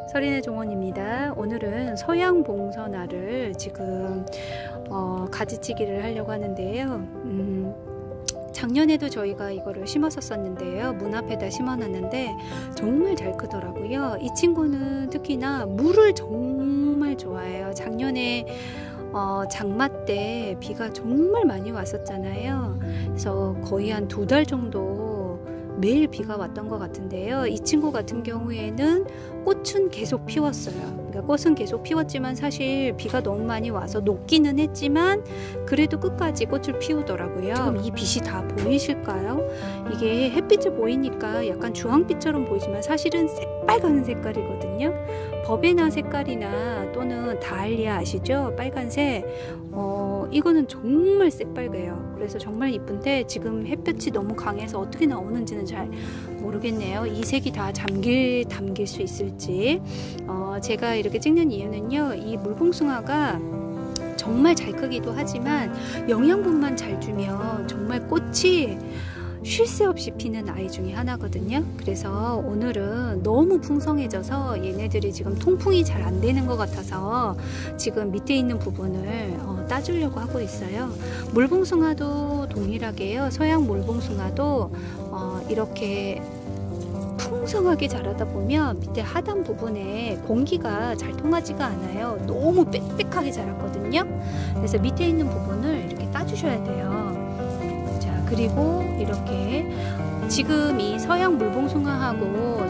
서린의 종원입니다. 오늘은 서양 봉선화를 지금 가지치기를 하려고 하는데요. 작년에도 저희가 이거를 심었었는데요. 문 앞에다 심어놨는데 정말 잘 크더라고요. 이 친구는 특히나 물을 정말 좋아해요. 작년에 장마 때 비가 정말 많이 왔었잖아요. 그래서 거의 한 2달 정도 매일 비가 왔던 것 같은데요. 이 친구 같은 경우에는 꽃은 계속 피웠어요. 그러니까 꽃은 계속 피웠지만 사실 비가 너무 많이 와서 녹기는 했지만 그래도 끝까지 꽃을 피우더라고요. 지금 이 빛이 다 보이실까요? 이게 햇빛을 보이니까 약간 주황빛처럼 보이지만 사실은 새빨간 색깔이거든요. 버베나 색깔이나 또는 다알리아 아시죠? 빨간색. 이거는 정말 새빨개요. 그래서 정말 이쁜데 지금 햇볕이 너무 강해서 어떻게 나오는지는 잘 모르겠네요. 이 색이 다 담길 수 있을지. 제가 이렇게 찍는 이유는요, 이 물봉숭아가 정말 잘 크기도 하지만 영양분만 잘 주면 정말 꽃이 쉴 새 없이 피는 아이 중에 하나거든요. 그래서 오늘은 너무 풍성해져서 얘네들이 지금 통풍이 잘 안 되는 것 같아서 지금 밑에 있는 부분을 따주려고 하고 있어요. 물봉숭아도 동일하게요. 서양 물봉숭아도 이렇게 풍성하게 자라다 보면 밑에 하단 부분에 공기가 잘 통하지가 않아요. 너무 빽빽하게 자랐거든요. 그래서 밑에 있는 부분을 이렇게 따주셔야 돼요. 그리고 이렇게 지금 이 서양 물봉숭아하고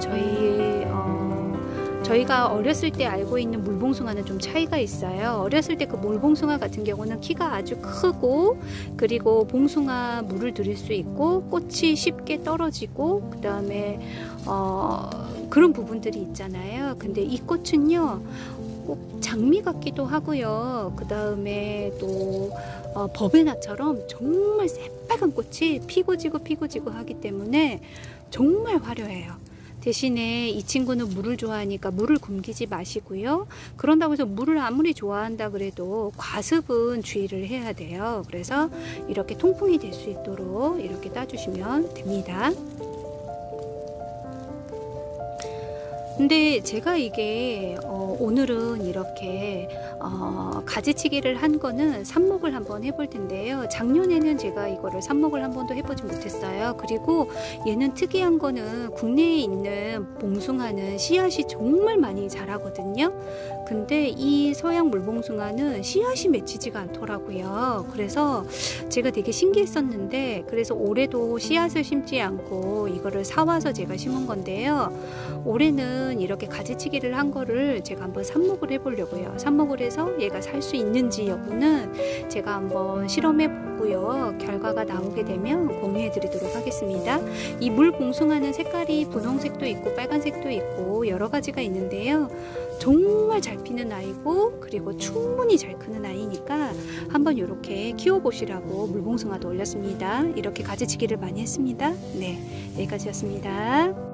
저희가 어렸을 때 알고 있는 물봉숭아는 좀 차이가 있어요. 어렸을 때 그 물봉숭아 같은 경우는 키가 아주 크고 그리고 봉숭아 물을 들일 수 있고 꽃이 쉽게 떨어지고 그 다음에 그런 부분들이 있잖아요. 근데 이 꽃은요 꼭 장미 같기도 하고요. 그 다음에 또 버베나처럼 정말 새빨간 꽃이 피고 지고 하기 때문에 정말 화려해요. 대신에 이 친구는 물을 좋아하니까 물을 굶기지 마시고요. 그런다고 해서 물을 아무리 좋아한다 그래도 과습은 주의를 해야 돼요. 그래서 이렇게 통풍이 될 수 있도록 이렇게 따주시면 됩니다. 근데 제가 이게 오늘은 이렇게 가지치기를 한 거는 삽목을 한번 해볼 텐데요. 작년에는 제가 이거를 삽목을 한 번도 해보지 못했어요. 그리고 얘는 특이한 거는 국내에 있는 봉숭아는 씨앗이 정말 많이 자라거든요. 근데 이 서양 물봉숭아는 씨앗이 맺히지가 않더라고요. 그래서 제가 되게 신기했었는데 그래서 올해도 씨앗을 심지 않고 이거를 사와서 제가 심은 건데요. 올해는 이렇게 가지치기를 한 거를 제가 한번 삽목을 해보려고요. 삽목을 해서 얘가 살 수 있는지 여부는 제가 한번 실험해 보고요. 결과가 나오게 되면 공유해 드리도록 하겠습니다. 이 물봉숭아는 색깔이 분홍색도 있고 빨간색도 있고 여러 가지가 있는데요. 정말 잘 피는 아이고 그리고 충분히 잘 크는 아이니까 한번 이렇게 키워보시라고 물봉숭아도 올렸습니다. 이렇게 가지치기를 많이 했습니다. 네, 여기까지였습니다.